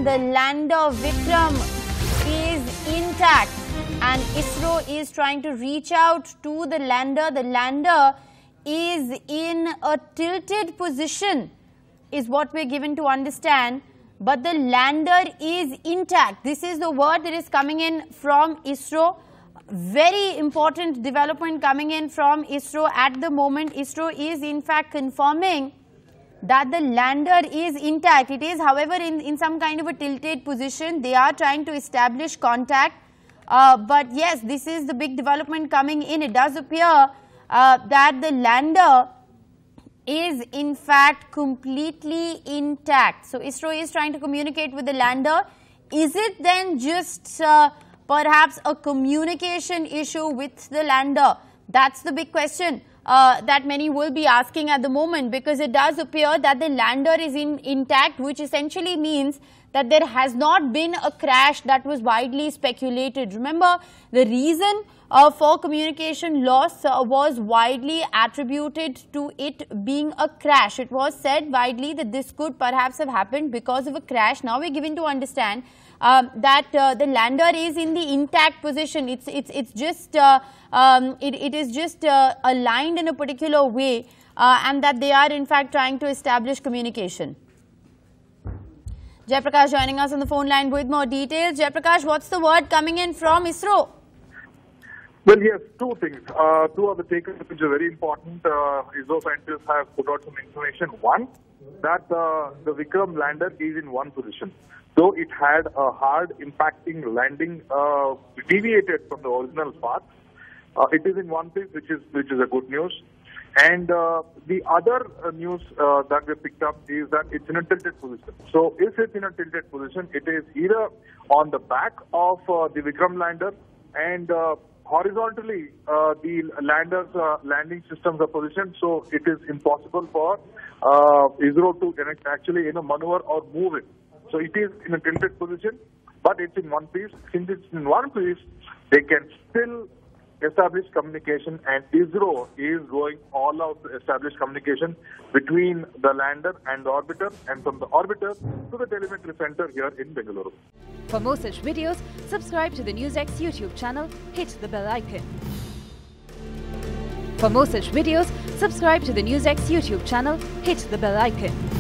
the lander Vikram is intact and ISRO is trying to reach out to the lander. The lander is in a tilted position is what we're given to understand, but the lander is intact. This is the word that is coming in from ISRO. Very important development coming in from ISRO at the moment. ISRO is in fact confirming that the lander is intact. It is, however, in some kind of a tilted position. They are trying to establish contact. But yes, this is the big development coming in. It does appear that the lander is in fact completely intact. So ISRO is trying to communicate with the lander. Is it then just perhaps a communication issue with the lander? That's the big question that many will be asking at the moment, because it does appear that the lander is intact, which essentially means that there has not been a crash that was widely speculated. Remember, the reason for communication loss was widely attributed to it being a crash. It was said widely that this could perhaps have happened because of a crash. Now we're given to understand that the lander is in the intact position. It is just aligned in a particular way, and that they are in fact trying to establish communication. Jaiprakash joining us on the phone line with more details. Jaiprakash, what's the word coming in from ISRO? Well, yes, two things. Two of the takeaways which are very important. ISRO scientists have put out some information. One, that the Vikram lander is in one position. So it had a hard impacting landing, deviated from the original path. It is in one piece, which is a good news. And the other news that we picked up is that it's in a tilted position. So if it's in a tilted position, it is either on the back of the Vikram lander, and horizontally the lander's landing systems are positioned. So it is impossible for ISRO to actually maneuver or move it. So it is in a tilted position, but it's in one piece. Since it's in one piece, they can still establish communication, and ISRO is going all out to establish communication between the lander and the orbiter, and from the orbiter to the telemetry center here in Bengaluru. For more such videos, subscribe to the NewsX YouTube channel, hit the bell icon. For more such videos, subscribe to the NewsX YouTube channel, hit the bell icon.